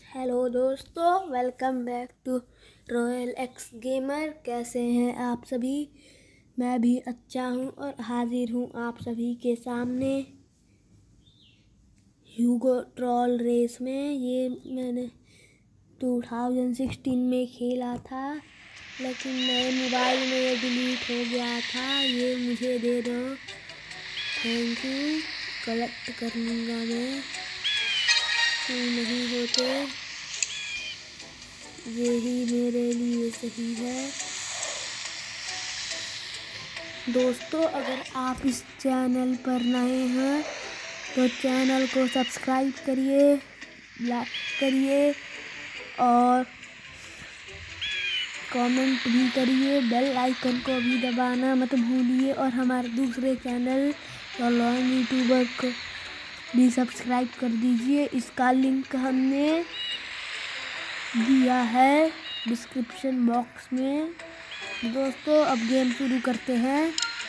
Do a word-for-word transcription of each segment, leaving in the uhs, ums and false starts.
Hello दोस्तों, welcome back to Royal X Gamer. कैसे हैं आप सभी? मैं भी अच्छा हूं और हाजिर हूं आप सभी के सामने ह्यूगो ट्रॉल रेस में। ये मैंने दो हज़ार सोलह में खेला था, लेकिन मेरे मोबाइल में ये डिलीट हो गया था। ये मुझे दे दो, थैंक यू। कलेक्ट कर लूँगा मैं, नहीं होते यही मेरे लिए सही है। दोस्तों, अगर आप इस चैनल पर नए हैं तो चैनल को सब्सक्राइब करिए, लाइक करिए और कमेंट भी करिए। बेल आइकन को भी दबाना मत भूलिए और हमारे दूसरे चैनल लॉन यूट्यूबर को भी सब्सक्राइब कर दीजिए। इसका लिंक हमने दिया है डिस्क्रिप्शन बॉक्स में। दोस्तों, अब गेम शुरू करते हैं।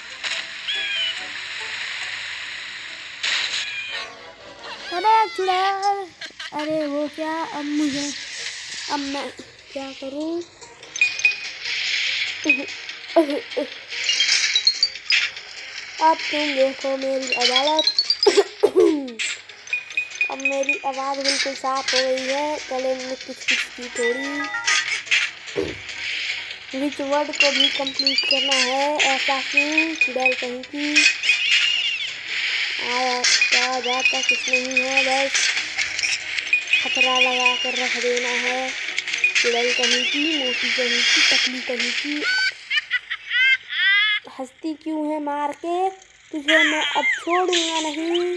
अरे चुड़ैल, अरे वो क्या, अब मुझे अब मैं क्या करूं? अब तुम देखो मेरी अदालत। अब मेरी आवाज़ बिल्कुल साफ हो गई है, गले में कुछ कुछ की थोड़ी। विच वर्ड को भी कंप्लीट करना है, ऐसा क्यों? चुड़ैल कहीं की आया क्या जाता कुछ नहीं है, बस खतरा लगा कर रख देना है। चुड़ैल कहीं की, मोटी कहीं की, टकली कहीं की। हंसती क्यों है मार के? तुझे मैं अब छोड़ूंगा नहीं।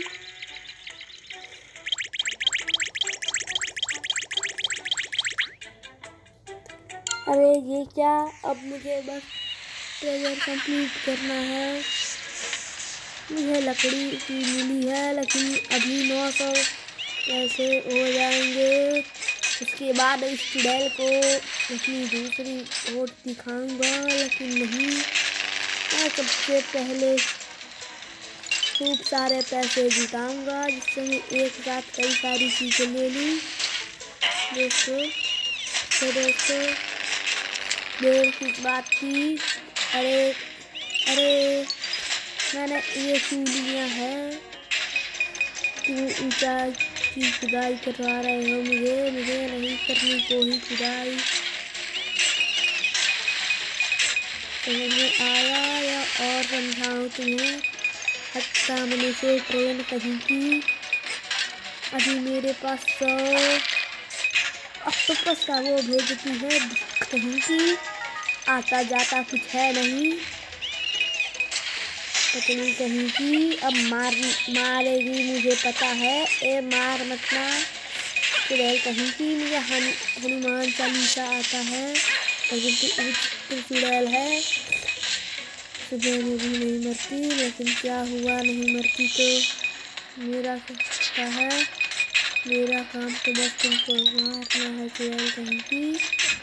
अरे ये क्या, अब मुझे बस ट्रेजर कंप्लीट करना है। मुझे लकड़ी की मिली है, लेकिन अभी नौ सौ कैसे हो जाएंगे। उसके बाद इस चुड़ैल को अपनी दूसरी वोट दिखाऊंगा, लेकिन नहीं, मैं सबसे पहले खूब सारे पैसे जुटाऊंगा जिससे मैं एक साथ कई सारी चीज़ें ले लूँ। दोस्तों तो दोस्तों देर किस बात की? अरे अरे मैंने ये क्यों लिया है? क्यों ऊंचा की खुदाई करवा रहे हो मुझे? मुझे नहीं करनी कोई खुदाई। समझ में आया या और समझाऊं तुम्हें? हट सामने से ट्रेन कहीं की। अभी मेरे पास सौ ऑक्टोपस का वो भेजती है कहीं की। आता जाता कुछ है नहीं, पतली कहीं की। अब मार मारेगी मुझे पता है, ए मार मतना चुड़ैल कहीं की। मुझे हनुमान चालीसा आता है, लेकिन चुड़ैल है, सुबह में भी नहीं मरती। लेकिन क्या हुआ, नहीं मरती तो मेरा क्या है? मेरा काम तो बस तुमको मारना है चुड़ैल कहीं की।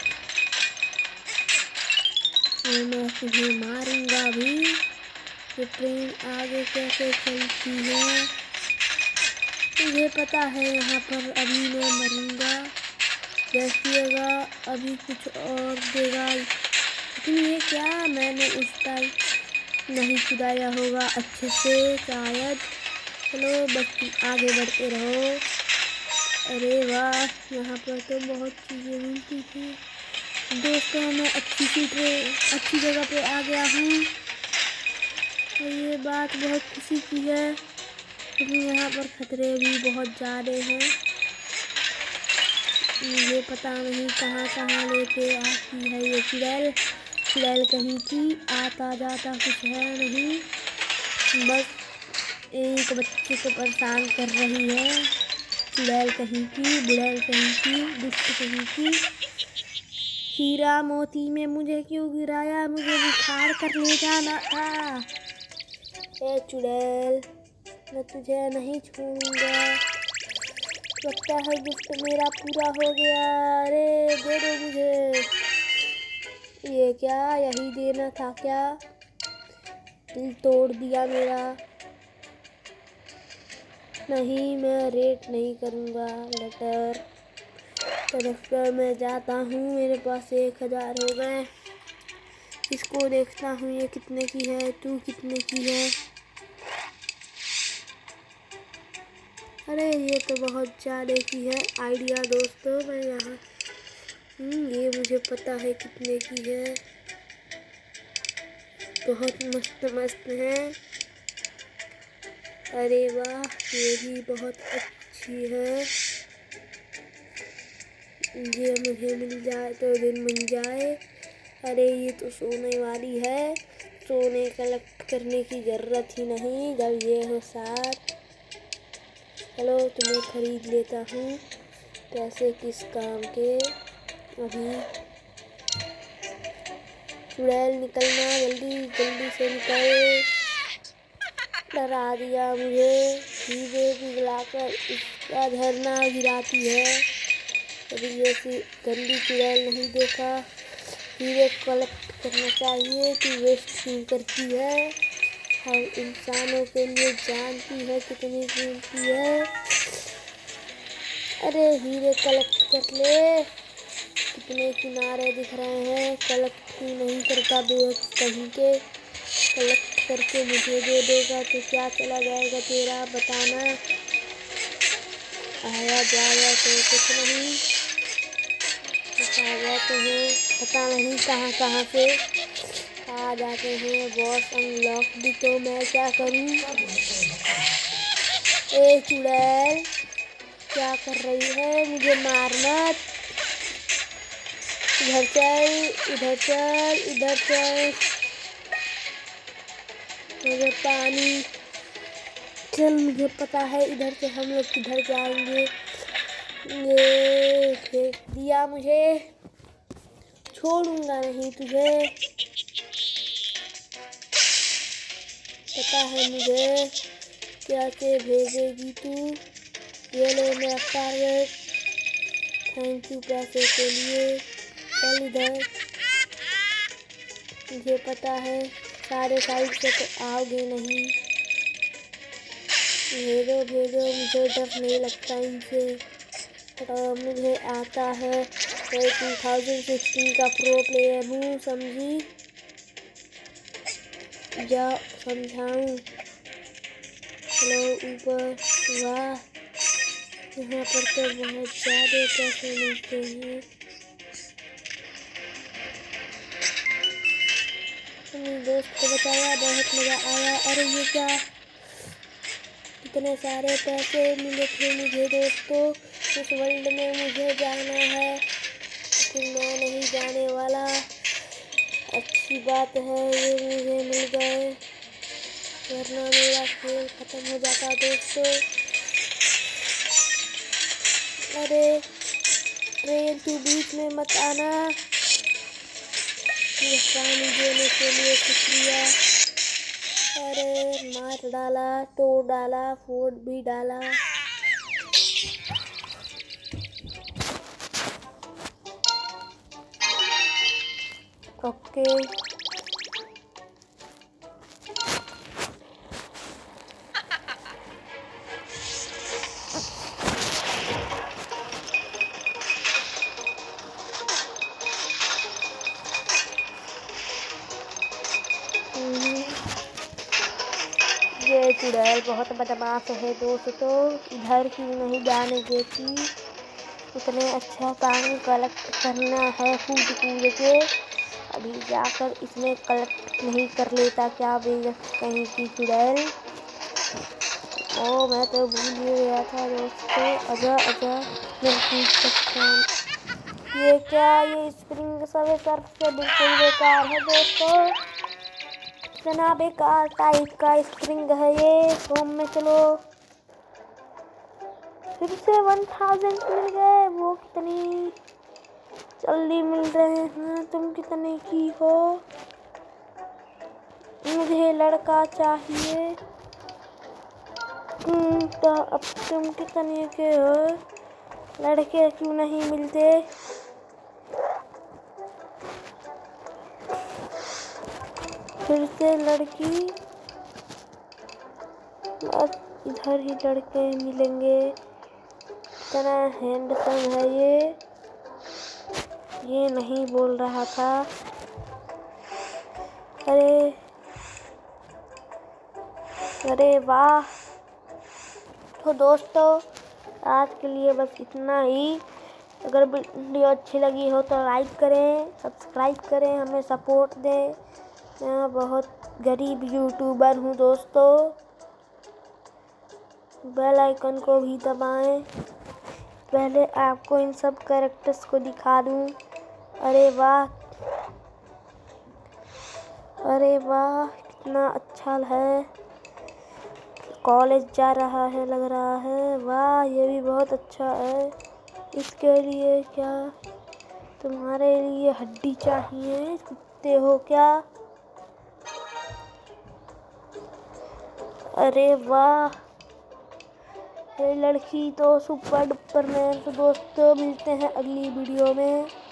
मैं तुम्हें मारूंगा भी। ये ट्रेन आगे कैसे चलती है मुझे पता है, यहाँ पर अभी मैं मरूंगा। देखिएगा अभी कुछ और देगा, लेकिन ये क्या, मैंने उस टाइम नहीं खुदाया होगा अच्छे से शायद। चलो बस आगे बढ़ते रहो। अरे वाह, यहाँ पर तो बहुत चीज़ें मिलती थी। दोस्तों, मैं अच्छी सी ट्रेन अच्छी जगह पे आ गया हूँ और ये बात बहुत खुशी की है, लेकिन यहाँ पर खतरे भी बहुत ज़्यादा हैं। ये पता नहीं कहाँ कहाँ लेके आती है ये चुड़ैल। चुड़ैल कहीं की, आता जाता कुछ है नहीं, बस एक बच्चे को परेशान कर रही है। चुड़ैल कहीं की, बुड़ैल कहीं की, दुष्ट कहीं की। हीरा मोती में मुझे क्यों गिराया? मुझे बुखार कर ले जाना था। ए चुड़ैल, मैं तुझे नहीं छोड़ूंगा। लगता है गिफ्ट मेरा पूरा हो गया। अरे दे दो मुझे। ये क्या, यही देना था क्या? दिल तोड़ दिया मेरा। नहीं, मैं रेट नहीं करूँगा। लेटर तरफ पर मैं जाता हूँ। मेरे पास एक हजार हो गए। इसको देखता हूँ ये कितने की है, तू कितने की है। अरे ये तो बहुत ज़्यादा की है। आइडिया दोस्तों, मैं यहाँ ये मुझे पता है कितने की है। बहुत मस्त मस्त है। अरे वाह, ये भी बहुत अच्छी है। ये मुझे मिल जाए तो दिन बन जाए। अरे ये तो सोने वाली है। सोने कलेक्ट करने की ज़रूरत ही नहीं जब ये हो साथ। चलो तुम्हें खरीद लेता हूँ। पैसे किस काम के। अभी चुड़ैल निकलना, जल्दी जल्दी से निकल। डरा दिया मुझे। हीरे पिघलाकर इसका झरना गिराती है। कभी ऐसी गंदी चुड़ैल नहीं देखा। हीरे कलेक्ट करना चाहिए कि वेस्ट क्यों करती है। हम इंसानों के लिए जानती है कितनी कीमती है। अरे हीरे कलेक्ट कर ले। कितने किनारे दिख रहे हैं। कलेक्ट क्यों नहीं करता बेवकूफ कहीं के। कलेक्ट करके मुझे दे देगा तो क्या चला जाएगा तेरा, बताना। आया जाएगा तो कुछ नहीं। आ जाते हैं पता नहीं कहाँ कहाँ से आ जाते हैं। बॉस अनलॉक भी तो मैं क्या करूँ। ए चुड़ैल क्या कर रही है, मुझे मार मत। इधर चल इधर चल इधर चल। मुझे पानी। चल मुझे पता है इधर से हम लोग किधर जाएंगे। ये फेंक दिया मुझे। छोड़ूंगा नहीं तुझे, पता है मुझे कैसे भेजेगी तू। ये ले मेरा टारगेट। थैंक यू पैसे के लिए। चल इधर, मुझे पता है सारे साइड से तो आओगे नहीं। भेजो भेजो, मुझे डर नहीं लगता इनसे। तो मुझे आता है। मैं टू थाउजेंड सिक्सटीन का प्रो प्लेयर हूँ, समझी। जा समझाऊँ। चलो ऊपर। वाह, यहाँ पर तो बहुत ज़्यादा पैसे मिलते हैं। अपने दोस्त को बचाया, बहुत मज़ा आया। अरे ये क्या, इतने सारे पैसे मिले थे मुझे दोस्तों। इस वर्ल्ड में मुझे जाना है लेकिन मैं नहीं जाने वाला। अच्छी बात है ये मुझे मिल गए, वरना मेरा खेल ख़त्म हो जाता दोस्तों। अरे ट्रेन तू बीच में मत आना। पानी देने के लिए शुक्रिया। अरे मार डाला, तोड़ डाला, फोड़ भी डाला। ओके ये चुड़ैल बहुत बदमाश है दोस्तों। इधर क्यों नहीं जाने देती। इतने अच्छा पानी कलेक्ट करना है कूद कूद के। अभी जाकर इसमें कलेक्ट नहीं कर लेता क्या बेवकूफ कहीं की चुड़ैल। ओ मैं तो भूल ही गया था दोस्तों। आजा आजा, मैं कूद सकता हूँ। ये क्या, ये स्प्रिंग सब सर्फ से बिल्कुल बेकार है दोस्तों। इतना बेकार टाइप का स्प्रिंग है ये। होम में चलो। फिर से वन थाउजेंड मिल गए। वो कितनी जल्दी मिल रहे हैं। तुम कितने की हो। मुझे लड़का चाहिए। तुम तो अब तुम कितने के हो। लड़के क्यों नहीं मिलते। फिर से लड़की। बस इधर ही लड़के मिलेंगे। इतना हैंडसम है ये। ये नहीं बोल रहा था। अरे अरे वाह। तो दोस्तों आज के लिए बस इतना ही। अगर वीडियो अच्छी लगी हो तो लाइक करें, सब्सक्राइब करें, हमें सपोर्ट दें। मैं बहुत गरीब यूट्यूबर हूँ दोस्तों। बेल आइकन को भी दबाएं। पहले आपको इन सब कैरेक्टर्स को दिखा दूँ। अरे वाह, अरे वाह कितना अच्छा है। कॉलेज जा रहा है लग रहा है। वाह ये भी बहुत अच्छा है। इसके लिए क्या तुम्हारे लिए हड्डी चाहिए? कुत्ते हो क्या? अरे वाह ये लड़की तो सुपर डुपर मैन। तो दोस्तों मिलते हैं अगली वीडियो में।